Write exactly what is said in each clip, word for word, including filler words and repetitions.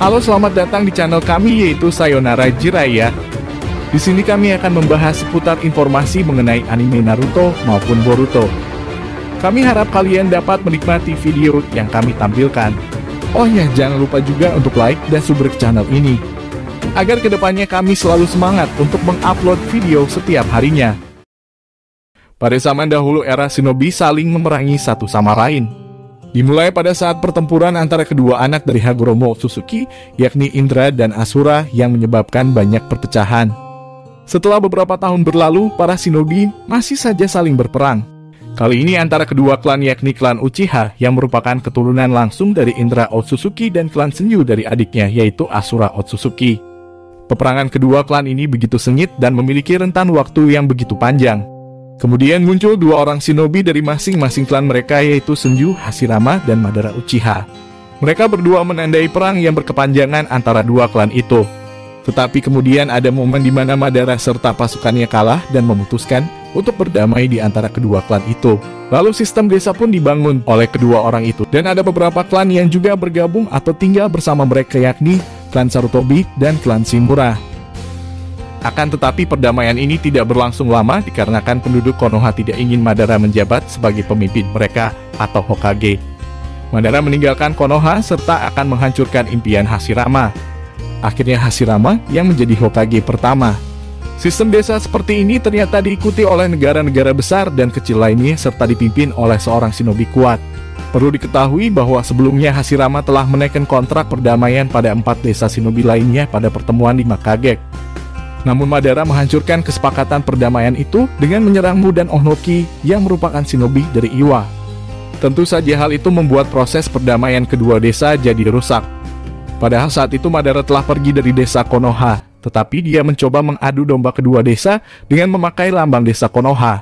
Halo, selamat datang di channel kami yaitu Sayonara Jiraiya. Di sini kami akan membahas seputar informasi mengenai anime Naruto maupun Boruto. Kami harap kalian dapat menikmati video yang kami tampilkan. Oh ya, jangan lupa juga untuk like dan subscribe channel ini, agar kedepannya kami selalu semangat untuk mengupload video setiap harinya. Pada zaman dahulu, era shinobi saling memerangi satu sama lain. Dimulai pada saat pertempuran antara kedua anak dari Hagoromo Otsutsuki, yakni Indra dan Asura, yang menyebabkan banyak perpecahan. Setelah beberapa tahun berlalu, para shinobi masih saja saling berperang. Kali ini antara kedua klan, yakni klan Uchiha yang merupakan keturunan langsung dari Indra Otsutsuki dan klan Senju dari adiknya, yaitu Asura Otsutsuki. Peperangan kedua klan ini begitu sengit dan memiliki rentan waktu yang begitu panjang. Kemudian muncul dua orang shinobi dari masing-masing klan mereka, yaitu Senju Hashirama dan Madara Uchiha. Mereka berdua menandai perang yang berkepanjangan antara dua klan itu. Tetapi kemudian ada momen di mana Madara serta pasukannya kalah dan memutuskan untuk berdamai di antara kedua klan itu. Lalu sistem desa pun dibangun oleh kedua orang itu, dan ada beberapa klan yang juga bergabung atau tinggal bersama mereka, yakni klan Sarutobi dan klan Shimura. Akan tetapi perdamaian ini tidak berlangsung lama dikarenakan penduduk Konoha tidak ingin Madara menjabat sebagai pemimpin mereka atau Hokage. Madara meninggalkan Konoha serta akan menghancurkan impian Hashirama. Akhirnya Hashirama yang menjadi Hokage pertama. Sistem desa seperti ini ternyata diikuti oleh negara-negara besar dan kecil lainnya serta dipimpin oleh seorang shinobi kuat. Perlu diketahui bahwa sebelumnya Hashirama telah menaikkan kontrak perdamaian pada empat desa shinobi lainnya pada pertemuan lima Kagek. Namun Madara menghancurkan kesepakatan perdamaian itu dengan menyerang Mu dan Onoki yang merupakan shinobi dari Iwa. Tentu saja hal itu membuat proses perdamaian kedua desa jadi rusak. Padahal saat itu Madara telah pergi dari desa Konoha, tetapi dia mencoba mengadu domba kedua desa dengan memakai lambang desa Konoha.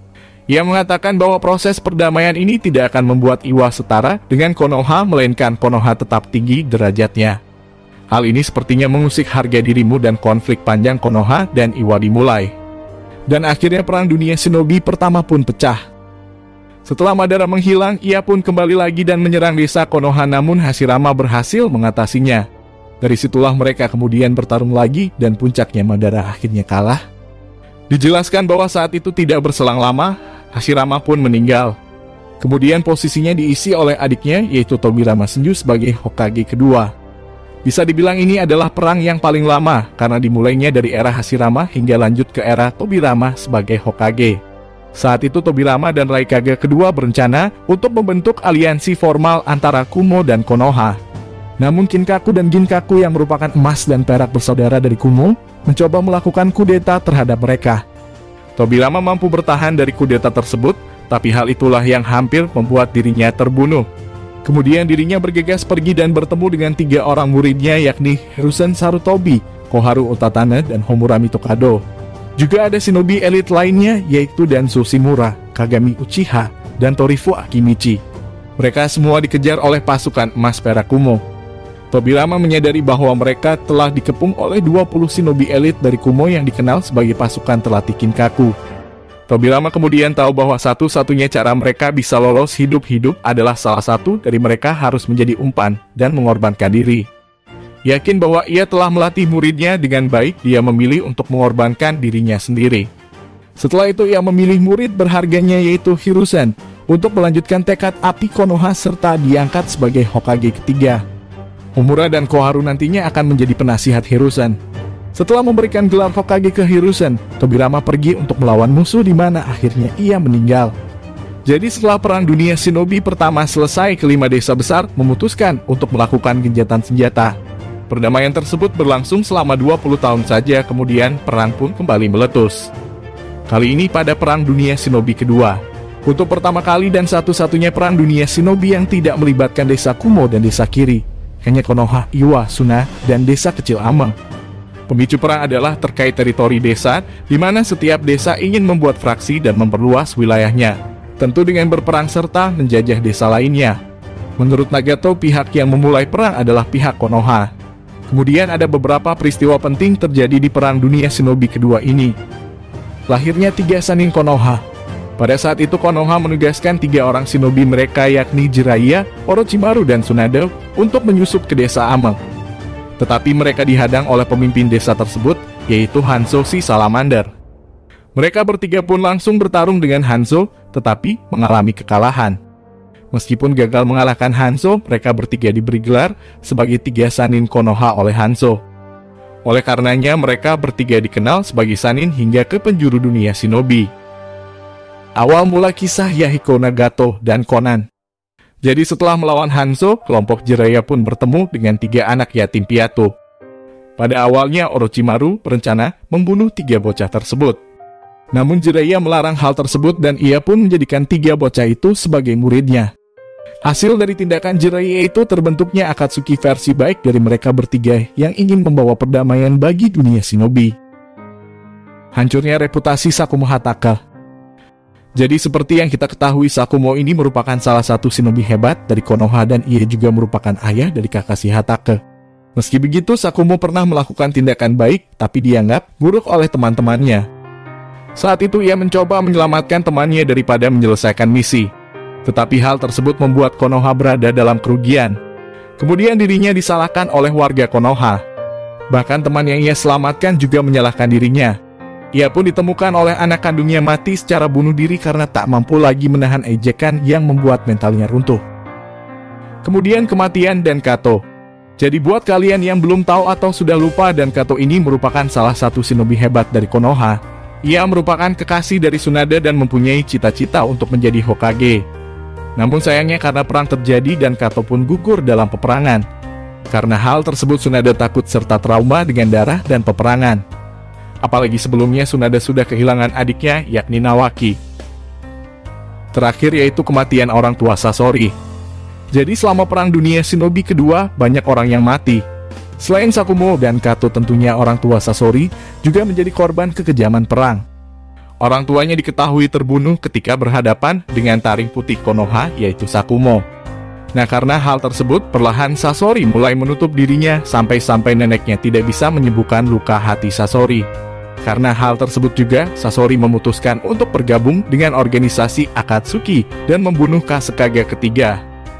Ia mengatakan bahwa proses perdamaian ini tidak akan membuat Iwa setara dengan Konoha, melainkan Konoha tetap tinggi derajatnya. Hal ini sepertinya mengusik harga dirimu dan konflik panjang Konoha dan Iwa dimulai. Dan akhirnya perang dunia shinobi pertama pun pecah. Setelah Madara menghilang, ia pun kembali lagi dan menyerang desa Konoha, namun Hashirama berhasil mengatasinya. Dari situlah mereka kemudian bertarung lagi dan puncaknya Madara akhirnya kalah. Dijelaskan bahwa saat itu tidak berselang lama, Hashirama pun meninggal. Kemudian posisinya diisi oleh adiknya, yaitu Tobirama Senju sebagai Hokage kedua. Bisa dibilang ini adalah perang yang paling lama karena dimulainya dari era Hashirama hingga lanjut ke era Tobirama sebagai Hokage. Saat itu Tobirama dan Raikage kedua berencana untuk membentuk aliansi formal antara Kumo dan Konoha. Namun Kinkaku dan Ginkaku yang merupakan emas dan perak bersaudara dari Kumo mencoba melakukan kudeta terhadap mereka. Tobirama mampu bertahan dari kudeta tersebut, tapi hal itulah yang hampir membuat dirinya terbunuh. Kemudian dirinya bergegas pergi dan bertemu dengan tiga orang muridnya, yakni Hiruzen Sarutobi, Koharu Utatane, dan Homurami Tokado. Juga ada shinobi elit lainnya, yaitu Danzo Shimura, Kagami Uchiha, dan Torifu Akimichi. Mereka semua dikejar oleh pasukan emas perak Kumo. Tobirama menyadari bahwa mereka telah dikepung oleh dua puluh shinobi elit dari Kumo yang dikenal sebagai pasukan Telati Kinkaku. Tobirama kemudian tahu bahwa satu-satunya cara mereka bisa lolos hidup-hidup adalah salah satu dari mereka harus menjadi umpan dan mengorbankan diri. Yakin bahwa ia telah melatih muridnya dengan baik, dia memilih untuk mengorbankan dirinya sendiri. Setelah itu ia memilih murid berharganya, yaitu Hiruzen, untuk melanjutkan tekad api Konoha serta diangkat sebagai Hokage ketiga. Homura dan Koharu nantinya akan menjadi penasihat Hiruzen. Setelah memberikan gelar Hokage ke Hiruzen, Tobirama pergi untuk melawan musuh di mana akhirnya ia meninggal. Jadi setelah perang dunia shinobi pertama selesai, kelima desa besar memutuskan untuk melakukan gencatan senjata. Perdamaian tersebut berlangsung selama dua puluh tahun saja, kemudian perang pun kembali meletus. Kali ini pada perang dunia shinobi kedua. Untuk pertama kali dan satu-satunya perang dunia shinobi yang tidak melibatkan desa Kumo dan desa Kiri, hanya Konoha, Iwa, Suna, dan desa kecil Ameng. Pemicu perang adalah terkait teritori desa, di mana setiap desa ingin membuat fraksi dan memperluas wilayahnya, tentu dengan berperang serta menjajah desa lainnya. Menurut Nagato, pihak yang memulai perang adalah pihak Konoha. Kemudian ada beberapa peristiwa penting terjadi di perang dunia shinobi kedua ini. Lahirnya tiga Sannin Konoha. Pada saat itu Konoha menugaskan tiga orang shinobi mereka, yakni Jiraiya, Orochimaru, dan Tsunade, untuk menyusup ke desa Ameng. Tetapi mereka dihadang oleh pemimpin desa tersebut, yaitu Hanzo si Salamander. Mereka bertiga pun langsung bertarung dengan Hanzo, tetapi mengalami kekalahan. Meskipun gagal mengalahkan Hanzo, mereka bertiga diberi gelar sebagai tiga Sannin Konoha oleh Hanzo. Oleh karenanya, mereka bertiga dikenal sebagai Sannin hingga ke penjuru dunia shinobi. Awal mula kisah Yahiko Nagato dan Conan. Jadi setelah melawan Hanzo, kelompok Jiraiya pun bertemu dengan tiga anak yatim piatu. Pada awalnya Orochimaru berencana membunuh tiga bocah tersebut. Namun Jiraiya melarang hal tersebut dan ia pun menjadikan tiga bocah itu sebagai muridnya. Hasil dari tindakan Jiraiya itu terbentuknya Akatsuki versi baik dari mereka bertiga yang ingin membawa perdamaian bagi dunia shinobi. Hancurnya reputasi Sakumo Hataka. Jadi seperti yang kita ketahui, Sakumo ini merupakan salah satu shinobi hebat dari Konoha dan ia juga merupakan ayah dari Kakashi Hatake. Meski begitu, Sakumo pernah melakukan tindakan baik tapi dianggap buruk oleh teman-temannya. Saat itu ia mencoba menyelamatkan temannya daripada menyelesaikan misi. Tetapi hal tersebut membuat Konoha berada dalam kerugian. Kemudian dirinya disalahkan oleh warga Konoha. Bahkan teman yang ia selamatkan juga menyalahkan dirinya. Ia pun ditemukan oleh anak kandungnya mati secara bunuh diri karena tak mampu lagi menahan ejekan yang membuat mentalnya runtuh. Kemudian kematian Dan Kato. Jadi buat kalian yang belum tahu atau sudah lupa, Dan Kato ini merupakan salah satu shinobi hebat dari Konoha. Ia merupakan kekasih dari Tsunade dan mempunyai cita-cita untuk menjadi Hokage. Namun sayangnya karena perang terjadi, Dan Kato pun gugur dalam peperangan. Karena hal tersebut Tsunade takut serta trauma dengan darah dan peperangan. Apalagi sebelumnya Tsunade sudah kehilangan adiknya, yakni Nawaki. Terakhir yaitu kematian orang tua Sasori. Jadi selama perang dunia shinobi kedua, banyak orang yang mati. Selain Sakumo dan Kato, tentunya orang tua Sasori juga menjadi korban kekejaman perang. Orang tuanya diketahui terbunuh ketika berhadapan dengan taring putih Konoha, yaitu Sakumo. Nah, karena hal tersebut, perlahan Sasori mulai menutup dirinya sampai-sampai neneknya tidak bisa menyembuhkan luka hati Sasori. Karena hal tersebut juga, Sasori memutuskan untuk bergabung dengan organisasi Akatsuki dan membunuh Kasukaga ketiga.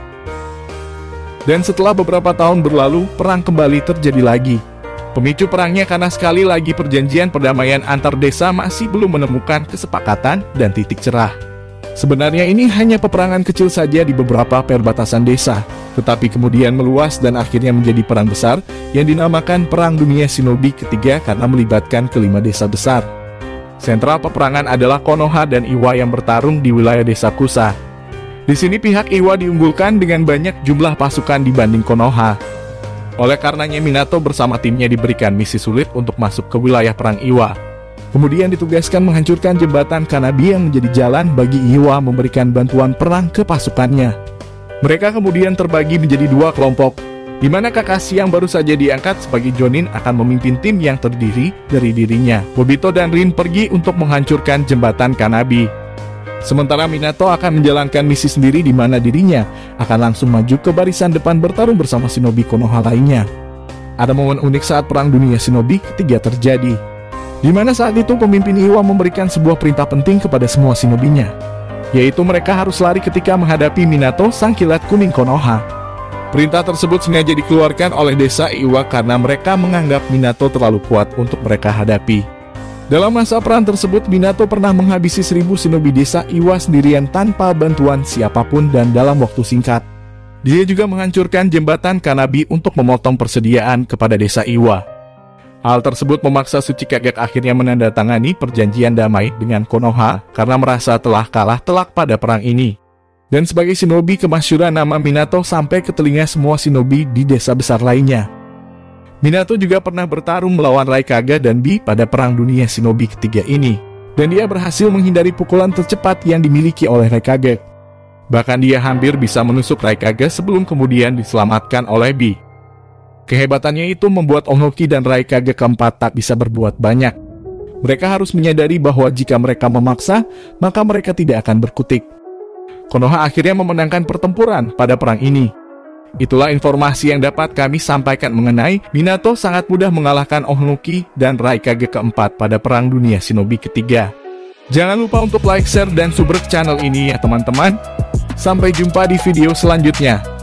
Dan setelah beberapa tahun berlalu, perang kembali terjadi lagi. Pemicu perangnya karena sekali lagi perjanjian perdamaian antar desa masih belum menemukan kesepakatan dan titik cerah. Sebenarnya ini hanya peperangan kecil saja di beberapa perbatasan desa, tetapi kemudian meluas dan akhirnya menjadi perang besar yang dinamakan Perang Dunia Shinobi ketiga karena melibatkan kelima desa besar. Sentral peperangan adalah Konoha dan Iwa yang bertarung di wilayah desa Kusa. Di sini pihak Iwa diunggulkan dengan banyak jumlah pasukan dibanding Konoha. Oleh karenanya Minato bersama timnya diberikan misi sulit untuk masuk ke wilayah perang Iwa. Kemudian ditugaskan menghancurkan jembatan Kanabi yang menjadi jalan bagi Iwa memberikan bantuan perang ke pasukannya. Mereka kemudian terbagi menjadi dua kelompok, di mana Kakashi yang baru saja diangkat sebagai Jonin akan memimpin tim yang terdiri dari dirinya. Obito dan Rin pergi untuk menghancurkan jembatan Kanabi. Sementara Minato akan menjalankan misi sendiri di mana dirinya akan langsung maju ke barisan depan bertarung bersama shinobi Konoha lainnya. Ada momen unik saat Perang Dunia Shinobi ketiga terjadi, di mana saat itu pemimpin Iwa memberikan sebuah perintah penting kepada semua shinobinya, yaitu mereka harus lari ketika menghadapi Minato sang kilat kuning Konoha. Perintah tersebut sengaja dikeluarkan oleh desa Iwa karena mereka menganggap Minato terlalu kuat untuk mereka hadapi. Dalam masa perang tersebut, Minato pernah menghabisi seribu shinobi desa Iwa sendirian tanpa bantuan siapapun dan dalam waktu singkat. Dia juga menghancurkan jembatan Kanabi untuk memotong persediaan kepada desa Iwa. Hal tersebut memaksa Tsuchikage akhirnya menandatangani perjanjian damai dengan Konoha karena merasa telah kalah telak pada perang ini. Dan sebagai shinobi, kemasyhuran nama Minato sampai ke telinga semua shinobi di desa besar lainnya. Minato juga pernah bertarung melawan Raikage dan Bi pada Perang Dunia Shinobi ketiga ini, dan dia berhasil menghindari pukulan tercepat yang dimiliki oleh Raikage. Bahkan dia hampir bisa menusuk Raikage sebelum kemudian diselamatkan oleh Bi. Kehebatannya itu membuat Onghoki dan Raikage keempat tak bisa berbuat banyak. Mereka harus menyadari bahwa jika mereka memaksa, maka mereka tidak akan berkutik. Konoha akhirnya memenangkan pertempuran pada perang ini. Itulah informasi yang dapat kami sampaikan mengenai Minato sangat mudah mengalahkan Onghoki dan Raikage keempat pada Perang Dunia Shinobi ketiga. Jangan lupa untuk like, share, dan subrek channel ini ya teman-teman. Sampai jumpa di video selanjutnya.